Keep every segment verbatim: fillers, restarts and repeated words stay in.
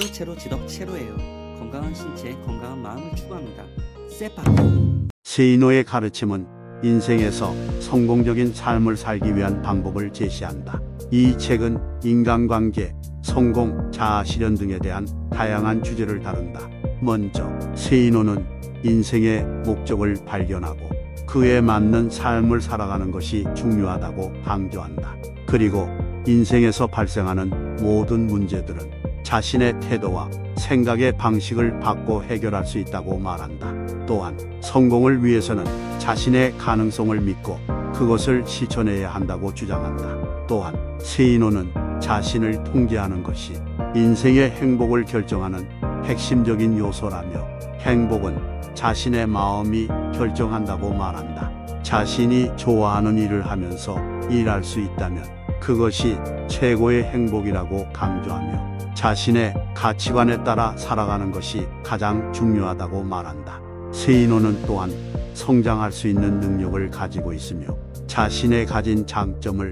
하루체로 지덕 체로예요. 건강한 신체, 건강한 마음을 추구합니다. 세파. 세이노의 가르침은 인생에서 성공적인 삶을 살기 위한 방법을 제시한다. 이 책은 인간관계, 성공, 자아실현 등에 대한 다양한 주제를 다룬다. 먼저 세이노는 인생의 목적을 발견하고 그에 맞는 삶을 살아가는 것이 중요하다고 강조한다. 그리고 인생에서 발생하는 모든 문제들은 자신의 태도와 생각의 방식을 바꿔 해결할 수 있다고 말한다. 또한 성공을 위해서는 자신의 가능성을 믿고 그것을 실천해야 한다고 주장한다. 또한 세이노는 자신을 통제하는 것이 인생의 행복을 결정하는 핵심적인 요소라며 행복은 자신의 마음이 결정한다고 말한다. 자신이 좋아하는 일을 하면서 일할 수 있다면 그것이 최고의 행복이라고 강조하며 자신의 가치관에 따라 살아가는 것이 가장 중요하다고 말한다. 세이노는 또한 성장할 수 있는 능력을 가지고 있으며 자신의 가진 장점을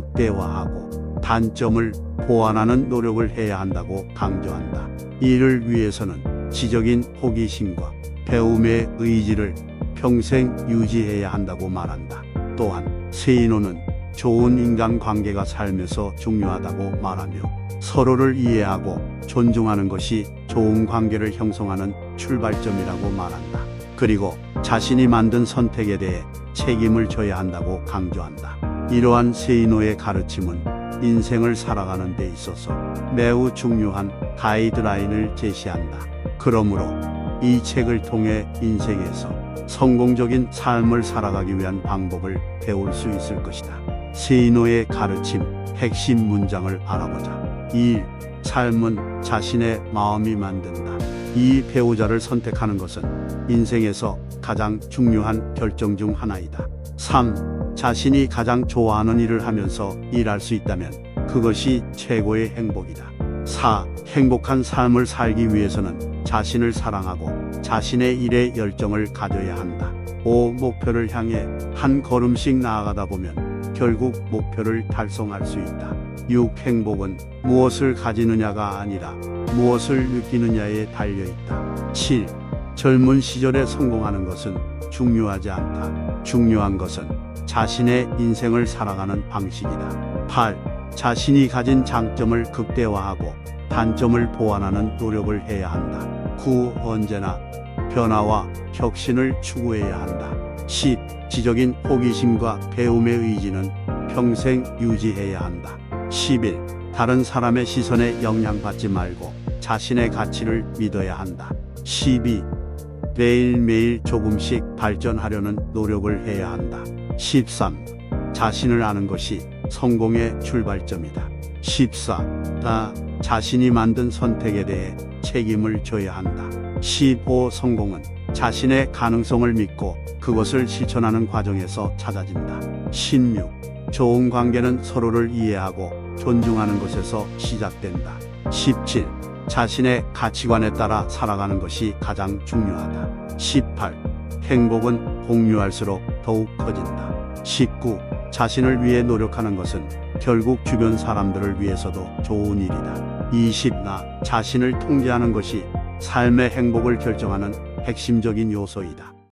극대화하고 단점을 보완하는 노력을 해야 한다고 강조한다. 이를 위해서는 지적인 호기심과 배움의 의지를 평생 유지해야 한다고 말한다. 또한 세이노는 좋은 인간관계가 삶에서 중요하다고 말하며 서로를 이해하고 존중하는 것이 좋은 관계를 형성하는 출발점이라고 말한다. 그리고 자신이 만든 선택에 대해 책임을 져야 한다고 강조한다. 이러한 세이노의 가르침은 인생을 살아가는 데 있어서 매우 중요한 가이드라인을 제시한다. 그러므로 이 책을 통해 인생에서 성공적인 삶을 살아가기 위한 방법을 배울 수 있을 것이다. 세이노의 가르침 핵심 문장을 알아보자. 일. 삶은 자신의 마음이 만든다. 이 배우자를 선택하는 것은 인생에서 가장 중요한 결정 중 하나이다. 삼. 자신이 가장 좋아하는 일을 하면서 일할 수 있다면 그것이 최고의 행복이다. 사. 행복한 삶을 살기 위해서는 자신을 사랑하고 자신의 일에 열정을 가져야 한다. 오. 목표를 향해 한 걸음씩 나아가다 보면 결국 목표를 달성할 수 있다. 육. 행복은 무엇을 가지느냐가 아니라 무엇을 느끼느냐에 달려있다. 칠. 젊은 시절에 성공하는 것은 중요하지 않다. 중요한 것은 자신의 인생을 살아가는 방식이다. 팔. 자신이 가진 장점을 극대화하고 단점을 보완하는 노력을 해야 한다. 구. 언제나 변화와 혁신을 추구해야 한다. 십. 지적인 호기심과 배움의 의지는 평생 유지해야 한다. 십일. 다른 사람의 시선에 영향받지 말고 자신의 가치를 믿어야 한다. 십이. 매일매일 조금씩 발전하려는 노력을 해야 한다. 십삼. 자신을 아는 것이 성공의 출발점이다. 십사. 다 자신이 만든 선택에 대해 책임을 져야 한다. 십오. 성공은 자신의 가능성을 믿고 그것을 실천하는 과정에서 찾아진다. 십육. 좋은 관계는 서로를 이해하고 존중하는 것에서 시작된다. 십칠. 자신의 가치관에 따라 살아가는 것이 가장 중요하다. 십팔. 행복은 공유할수록 더욱 커진다. 십구. 자신을 위해 노력하는 것은 결국 주변 사람들을 위해서도 좋은 일이다. 이십. 나 자신을 통제하는 것이 삶의 행복을 결정하는 핵심적인 요소이다.